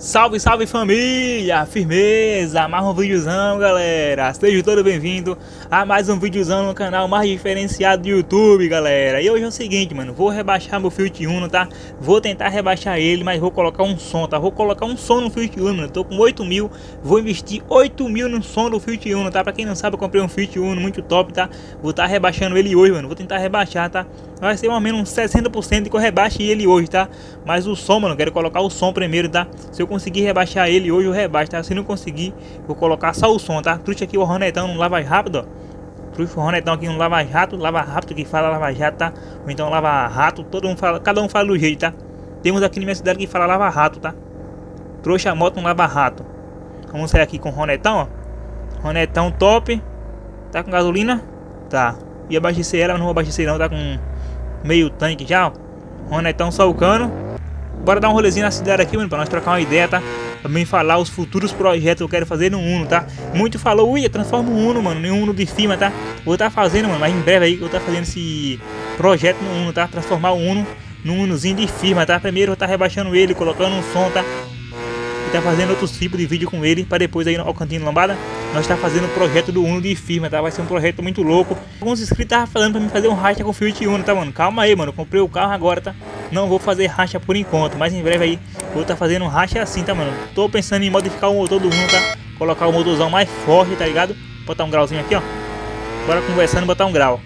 Salve, salve família, firmeza, mais um videozão galera, sejam todos bem-vindos a mais um videozão no canal mais diferenciado do YouTube galera. E hoje é o seguinte mano, vou rebaixar meu Fiat Uno, tá? Vou tentar rebaixar ele, mas vou colocar um som, tá? Vou colocar um som no Fiat Uno, mano. Tô com 8 mil, vou investir 8 mil no som do Fiat Uno, tá? Pra quem não sabe, eu comprei um Fiat Uno muito top, tá? Vou estar rebaixando ele hoje, mano, vou tentar rebaixar, tá? Vai ser mais ou menos uns 60% que eu rebaixo ele hoje, tá? Mas o som, mano, eu quero colocar o som primeiro, tá? Se eu conseguir rebaixar ele hoje, eu rebaixo, tá? Se não conseguir, vou colocar só o som, tá? Trouxe aqui o Ronetão no Lava Rápido, ó. Trouxe o Ronetão aqui no Lava Rápido que fala Lava Jato, tá? Ou então Lava Rato, todo mundo fala, cada um fala do jeito, tá? Temos aqui na minha cidade que fala Lava Rato, tá? Trouxe a moto no Lava Rato. Vamos sair aqui com o Ronetão, ó. Ronetão top. Tá com gasolina? Tá. Ia abastecer ela, mas não vou abastecer não, tá com meio tanque já, ó. Ronetão só o cano. Bora dar um rolezinho na cidade aqui, mano, pra nós trocar uma ideia, tá? Também falar os futuros projetos que eu quero fazer no Uno, tá? Muito falou, ui, transforma o Uno, mano, em um Uno de firma, tá? Vou estar fazendo, mano, mas em breve aí que eu vou estar fazendo esse projeto no Uno, tá? Transformar o Uno num Unozinho de firma, tá? Primeiro eu vou estar rebaixando ele, colocando um som, tá? E tá fazendo outros tipos de vídeo com ele, pra depois aí ao Cantinho Lambada nós tá fazendo o projeto do Uno de firma, tá? Vai ser um projeto muito louco. Alguns inscritos estavam falando pra mim fazer um racha com o Fiat Uno, tá, mano? Calma aí, mano, eu comprei o carro agora, tá? Não vou fazer racha por enquanto, mas em breve aí vou estar fazendo um racha assim, tá, mano? Tô pensando em modificar o motor do Uno, tá? Colocar o motorzão mais forte, tá ligado? Botar um grauzinho aqui, ó. Bora conversando e botar um grau.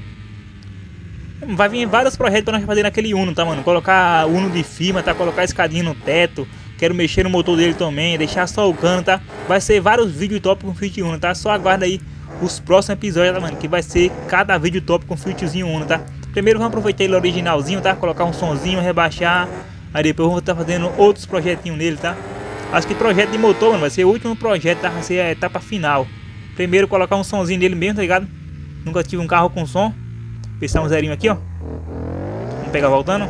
Vai vir vários projetos pra nós fazer naquele Uno, tá, mano? Colocar Uno de firma, tá? Colocar escadinha no teto. Quero mexer no motor dele também, deixar só o cano, tá? Vai ser vários vídeos top com o Fiat Uno, tá? Só aguarda aí os próximos episódios, tá, mano? Que vai ser cada vídeo top com o Fiatzinho Uno, tá? Primeiro vamos aproveitar ele originalzinho, tá? Colocar um sonzinho, rebaixar. Aí depois vamos estar fazendo outros projetinhos nele, tá? Acho que projeto de motor, mano, vai ser o último projeto, tá? Vai ser a etapa final. Primeiro colocar um sonzinho nele mesmo, tá ligado? Nunca tive um carro com som. Pensar um zerinho aqui, ó. Vamos pegar voltando.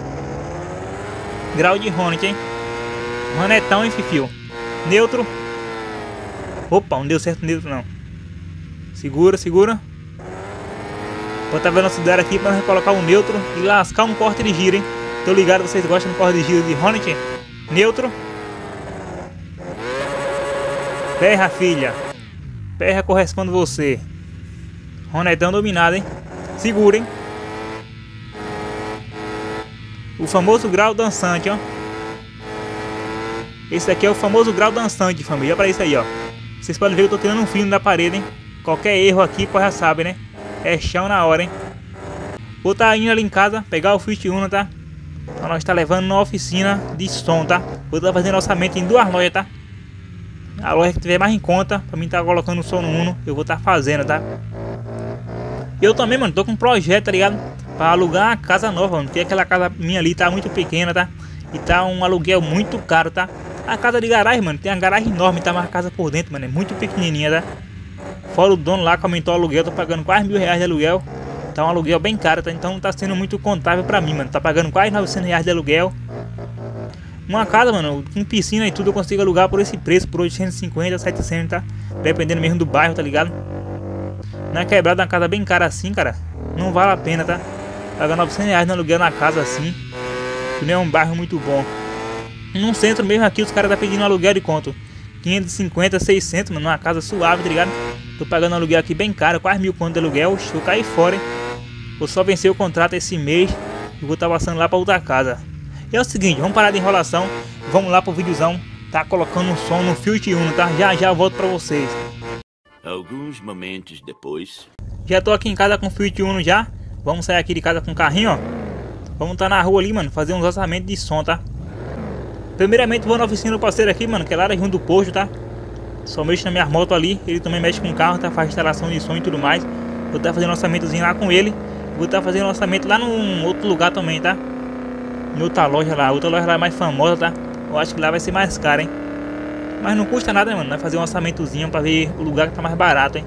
Grau de Hornet, hein? Ronetão, hein, fifio. Neutro. Opa, não deu certo neutro, não. Segura, segura. Vou estar vendo a velocidade aqui para colocar o neutro e lascar um corte de giro, hein. Tô ligado, vocês gostam do corte de giro de Hornet. Neutro. Perra, filha. Perra corresponde você. Ronetão dominado, hein. Segura, hein. O famoso grau dançante, ó. Esse daqui é o famoso grau dançante, família. Olha pra isso aí, ó. Vocês podem ver que eu tô tirando um fio da parede, hein. Qualquer erro aqui, pô, já sabe, né. É chão na hora, hein. Vou tá indo ali em casa, pegar o Fiat Uno, tá. Então nós tá levando na oficina de som, tá. Vou tá fazendo orçamento em duas lojas, tá. A loja que tiver mais em conta, pra mim tá colocando o som no Uno, eu vou tá fazendo, tá. E eu também, mano, tô com um projeto, tá ligado. Pra alugar uma casa nova, mano. Porque aquela casa minha ali tá muito pequena, tá. E tá um aluguel muito caro, tá. A casa de garagem, mano, tem uma garagem enorme, tá, mas a casa por dentro, mano, é muito pequenininha, tá. Fora o dono lá que aumentou o aluguel, tô pagando quase R$1.000 de aluguel. Tá um aluguel bem caro, tá, então tá sendo muito contável pra mim, mano. Tá pagando quase R$900 de aluguel. Uma casa, mano, com piscina e tudo eu consigo alugar por esse preço, por 850, 700, tá. Dependendo mesmo do bairro, tá ligado. Na quebrada, uma casa bem cara assim, cara, não vale a pena, tá. Pagar R$900 no aluguel na casa assim, que não é um bairro muito bom. No centro mesmo aqui os caras tá pedindo aluguel de quanto? 550, 600, mano, numa casa suave, tá ligado? Tô pagando aluguel aqui bem caro, quase 1.000 conto de aluguel. Vou cair fora, hein? Vou só vencer o contrato esse mês e vou tá passando lá pra outra casa. E é o seguinte, vamos parar de enrolação, vamos lá pro videozão. Tá colocando um som no Fiat Uno, tá? Já já volto pra vocês. Alguns momentos depois. Já tô aqui em casa com o Fiat Uno já. Vamos sair aqui de casa com o carrinho, ó. Vamos tá na rua ali, mano, fazer uns orçamentos de som, tá? Primeiramente vou na oficina do parceiro aqui, mano, que é lá junto do posto, tá? Só mexo na minha moto ali, ele também mexe com o carro, tá? Faz instalação de som e tudo mais. Vou estar fazendo um orçamentozinho lá com ele. Vou estar fazendo um orçamento lá num outro lugar também, tá? Em outra loja lá é mais famosa, tá? Eu acho que lá vai ser mais caro, hein? Mas não custa nada, né, mano? Vai fazer um orçamentozinho pra ver o lugar que tá mais barato, hein?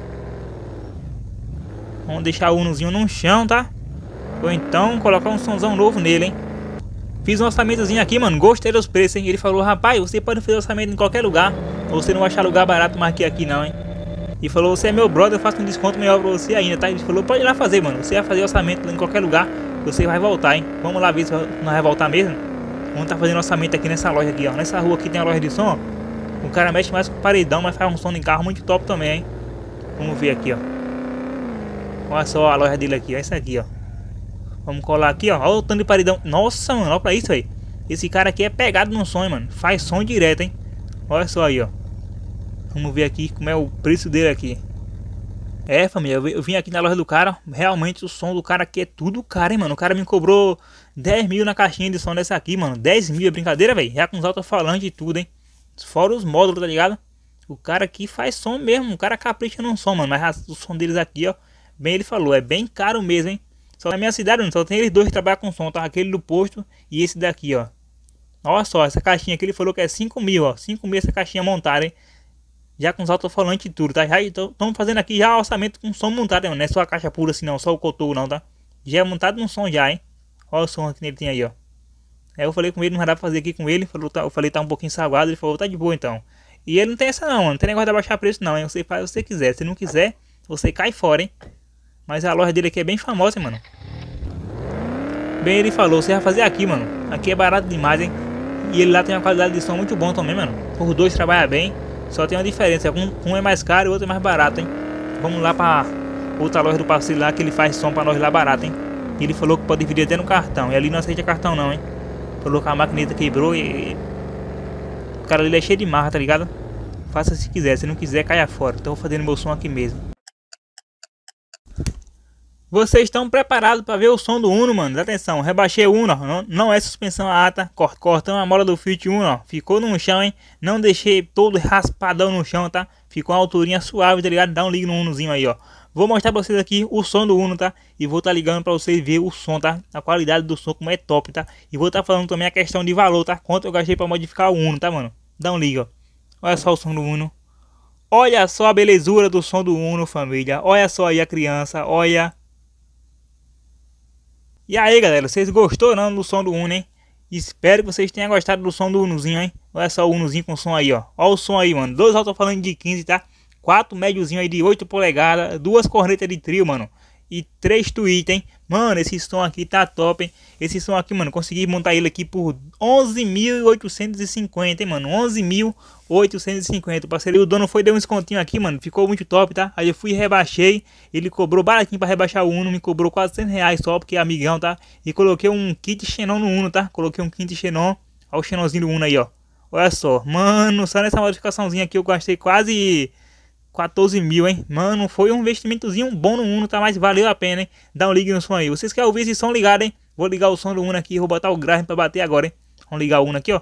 Vamos deixar o Unozinho no chão, tá? Ou então colocar um somzão novo nele, hein? Fiz um orçamentozinho aqui, mano, gostei dos preços, hein? Ele falou, rapaz, você pode fazer orçamento em qualquer lugar, você não vai achar lugar barato mais que aqui não, hein? E falou, você é meu brother, eu faço um desconto melhor pra você ainda, tá? Ele falou, pode ir lá fazer, mano, você vai fazer orçamento em qualquer lugar, você vai voltar, hein? Vamos lá ver se não vai voltar mesmo. Vamos tá fazendo orçamento aqui nessa loja aqui, ó. Nessa rua aqui tem a loja de som, ó. O cara mexe mais com paredão, mas faz um som em carro muito top também, hein. Vamos ver aqui, ó. Olha só a loja dele aqui, ó. Essa aqui, ó. Vamos colar aqui, ó. Olha o tanto de paredão. Nossa, mano, olha pra isso aí. Esse cara aqui é pegado no som, hein, mano. Faz som direto, hein. Olha só aí, ó. Vamos ver aqui como é o preço dele aqui. É, família, eu vim aqui na loja do cara. Realmente o som do cara aqui é tudo caro, hein, mano. O cara me cobrou 10 mil na caixinha de som dessa aqui, mano. 10 mil é brincadeira, velho. Já com os alto-falantes e tudo, hein. Fora os módulos, tá ligado? O cara aqui faz som mesmo. O cara capricha no som, mano. Mas o som deles aqui, ó, bem ele falou, é bem caro mesmo, hein. Só na minha cidade, mano, só tem eles dois que trabalham com som, tá? Aquele do posto e esse daqui, ó. Olha só, essa caixinha aqui ele falou que é 5 mil, ó. 5 mil essa caixinha montada, hein. Já com os alto-falantes e tudo, tá? Já estamos fazendo aqui já orçamento com som montado, hein? Não é só a caixa pura assim não, só o cotoco não, tá? Já é montado no som já, hein. Olha o som que ele tem aí, ó. Aí eu falei com ele, não vai dar pra fazer aqui com ele. Eu falei, tá um pouquinho salgado. Ele falou, tá de boa então. E ele não tem essa não, mano. Não tem negócio de abaixar preço não, hein. Você faz o que você quiser. Se não quiser, você cai fora, hein. Mas a loja dele aqui é bem famosa, hein, mano. Bem, ele falou, você vai fazer aqui, mano. Aqui é barato demais, hein. E ele lá tem uma qualidade de som muito bom também, mano. Os dois trabalham bem. Só tem uma diferença. Um é mais caro e o outro é mais barato, hein. Vamos lá pra outra loja do parceiro lá que ele faz som pra nós lá barato, hein. E ele falou que pode dividir até no cartão. E ali não aceita cartão não, hein. Falou que a maquineta quebrou e o cara ali é cheio de marra, tá ligado? Faça se quiser, se não quiser caia fora. Tô fazendo meu som aqui mesmo. Vocês estão preparados para ver o som do Uno, mano? Atenção, rebaixei o Uno, ó. Não é suspensão alta. Cortando a mola do Fiat Uno, ó. Ficou no chão, hein? Não deixei todo raspadão no chão, tá? Ficou uma alturinha suave, tá ligado? Dá um ligue no Unozinho aí, ó. Vou mostrar pra vocês aqui o som do Uno, tá? E vou estar ligando pra vocês ver o som, tá? A qualidade do som como é top, tá? E vou estar falando também a questão de valor, tá? Quanto eu gastei pra modificar o Uno, tá, mano? Dá um liga, ó. Olha só o som do Uno. Olha só a belezura do som do Uno, família. Olha só aí a criança, olha. E aí, galera, vocês gostaram não do som do Uno, hein? Espero que vocês tenham gostado do som do Unozinho, hein? Olha só o Unozinho com som aí, ó. Olha o som aí, mano. Dois alto-falantes de 15, tá? 4 médiozinho aí de 8 polegadas, 2 cornetas de trio, mano. E 3 tweets, hein? Mano, esse som aqui tá top, hein? Esse som aqui, mano, consegui montar ele aqui por 11.850, hein, mano? 11.850, parceiro. E o dono foi deu um descontinho aqui, mano. Ficou muito top, tá? Aí eu fui e rebaixei. Ele cobrou baratinho pra rebaixar o Uno. Me cobrou quase 100 reais só, porque é amigão, tá? E coloquei um kit Xenon no Uno, tá? Coloquei um kit Xenon. Olha o Xenonzinho do Uno aí, ó. Olha só. Mano, só nessa modificaçãozinha aqui eu gastei quase 14 mil, hein? Mano, foi um investimentozinho bom no Uno, tá? Mas valeu a pena, hein? Dá um ligue no som aí. Vocês querem ouvir esse som ligado, hein? Vou ligar o som do Uno aqui, vou botar o grave pra bater agora, hein? Vamos ligar o Uno aqui, ó.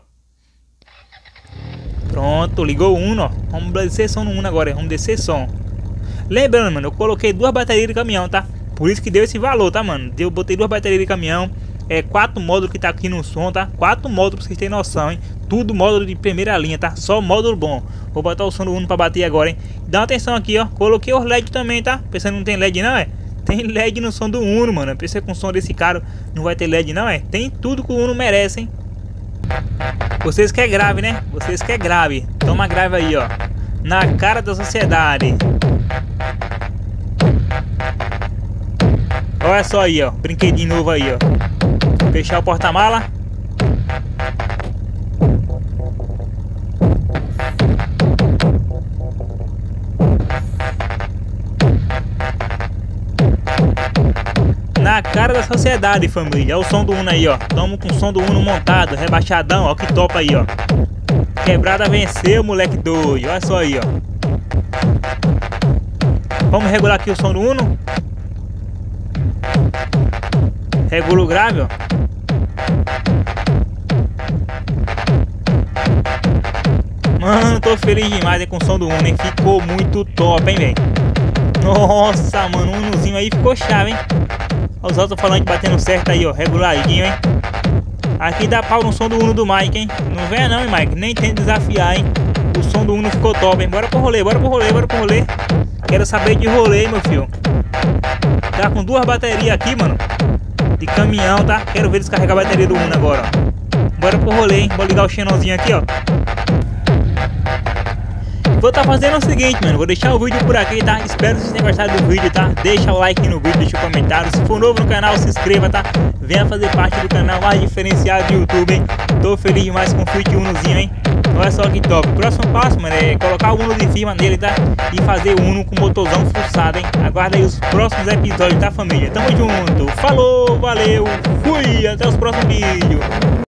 Pronto, ligou o Uno, ó. Vamos descer som no Uno agora, hein? Vamos descer som. Lembrando, mano, eu coloquei 2 baterias de caminhão, tá? Por isso que deu esse valor, tá, mano? Eu botei 2 baterias de caminhão. É 4 módulos que tá aqui no som, tá? 4 módulos pra vocês terem noção, hein? Tudo módulo de primeira linha, tá? Só módulo bom. Vou botar o som do Uno pra bater agora, hein? Dá uma atenção aqui, ó. Coloquei os LED também, tá? Pensando que não tem LED não, é? Tem LED no som do Uno, mano. Pensei com o som desse cara não vai ter LED não, é? Tem tudo que o Uno merece, hein? Vocês querem grave, né? Vocês querem grave. Toma grave aí, ó. Na cara da sociedade. Olha só aí, ó. Brinquedinho novo aí, ó. Fechar o porta-mala. Na cara da sociedade, família. Olha o som do Uno aí, ó. Tamo com o som do Uno montado, rebaixadão, ó. Que top aí, ó. Quebrada venceu, moleque doido. Olha só aí, ó. Vamos regular aqui o som do Uno. Regula o grave, ó. Mano, tô feliz demais, hein, com o som do Uno, hein. Ficou muito top, hein, velho. Nossa, mano, o Unozinho aí ficou chave, hein. Olha os alto-falantes batendo certo aí, ó. Reguladinho, hein. Aqui dá pau no som do Uno do Mike, hein. Não venha não, hein, Mike. Nem tenta desafiar, hein. O som do Uno ficou top, hein. Bora pro rolê, bora pro rolê, bora pro rolê. Quero saber de rolê, meu filho. Tá com 2 baterias aqui, mano. De caminhão, tá? Quero ver descarregar a bateria do Uno agora, ó. Bora pro rolê, hein. Vou ligar o Xenonzinho aqui, ó. Vou estar fazendo o seguinte, mano, vou deixar o vídeo por aqui, tá? Espero que vocês tenham gostado do vídeo, tá? Deixa o like no vídeo, deixa o comentário. Se for novo no canal, se inscreva, tá? Venha fazer parte do canal mais diferenciado do YouTube, hein? Tô feliz demais com o Fit Unozinho, hein? Olha só que top. O próximo passo, mano, é colocar o Uno de cima nele, tá? E fazer o Uno com motorzão fuçado, hein? Aguarda aí os próximos episódios, tá, família? Tamo junto. Falou, valeu, fui, até os próximos vídeos.